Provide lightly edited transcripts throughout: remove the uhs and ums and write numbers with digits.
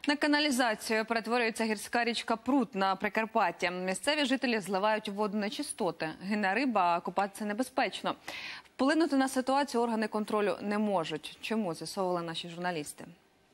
На каналізацію перетворюється гірська річка Прут на Прикарпатті. Місцеві жителі зливають воду нечистоти. Гине риба, а купатися небезпечно. Вплинути на ситуацію органи контролю не можуть. Чому, з'ясовували наші журналісти.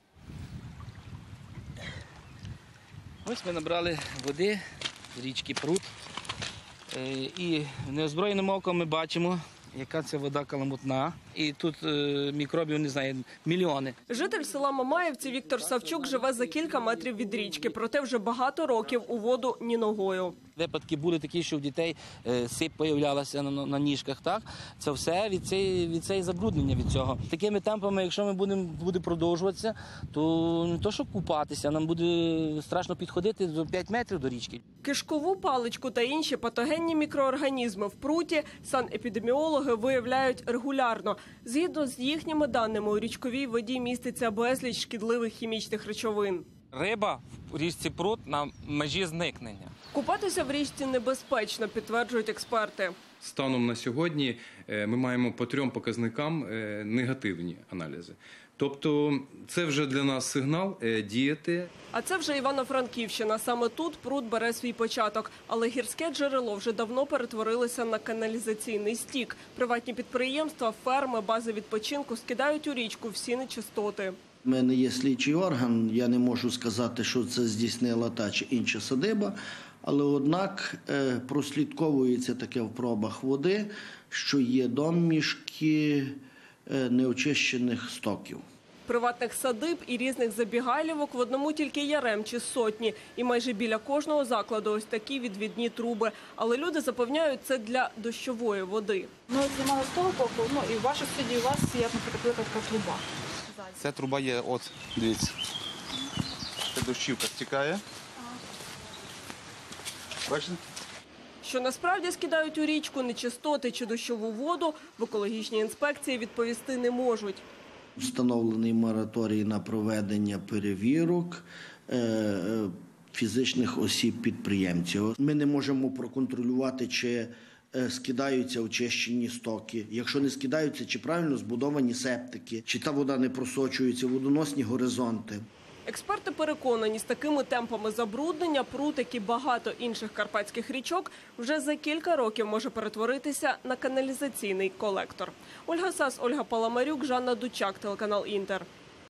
Ось ми набрали води з річки Прут. І неозброєним оком ми бачимо, яка це вода каламутна. І тут мікробів, не знаю, мільйони. Житель села Мамаївці Віктор Савчук живе за кілька метрів від річки. Проте вже багато років у воду ні ногою. Випадки були такі, що в дітей сип появлялася на ніжках. Так? Це все від цієї забруднення від цього. Такими темпами, якщо ми буде продовжуватися, то не то, що купатися, нам буде страшно підходити до 5 метрів до річки. Кишкову паличку та інші патогенні мікроорганізми в пруті санепідеміологи виявляють регулярно. Згідно з їхніми даними, у річковій воді міститься безліч шкідливих хімічних речовин. Риба в річці Прут на межі зникнення. Купатися в річці небезпечно, підтверджують експерти. Станом на сьогодні ми маємо по 3 показникам негативні аналізи. Тобто це вже для нас сигнал діяти. А це вже Івано-Франківщина. Саме тут пруд бере свій початок. Але гірське джерело вже давно перетворилося на каналізаційний стік. Приватні підприємства, ферми, бази відпочинку скидають у річку всі нечистоти. У мене є слідчий орган, я не можу сказати, що це здійснила та чи інша садиба, але однак прослідковується таке в пробах води, що є домішки неочищених стоків. Приватних садиб і різних забігайлівок в одному тільки Яремчі сотні. І майже біля кожного закладу ось такі відвідні труби. Але люди запевняють, це для дощової води. Ми знімали з того боку, і в вашій студії у вас є, наприклад, така труба. Ця труба є, от, дивіться. Це дощівка стікає. Бачите? Що насправді скидають у річку нечистоти чи дощову воду, в екологічній інспекції відповісти не можуть. Встановлений мораторій на проведення перевірок фізичних осіб-підприємців. Ми не можемо проконтролювати, чи скидаються очищені стоки. Якщо не скидаються, чи правильно збудовані септики, чи та вода не просочується в водоносні горизонти. Експерти переконані, з такими темпами забруднення Прут, як і багато інших карпатських річок, вже за кілька років може перетворитися на каналізаційний колектор. Ольга Сас, Ольга Паламарюк, Жанна Дучак, телеканал «Інтер».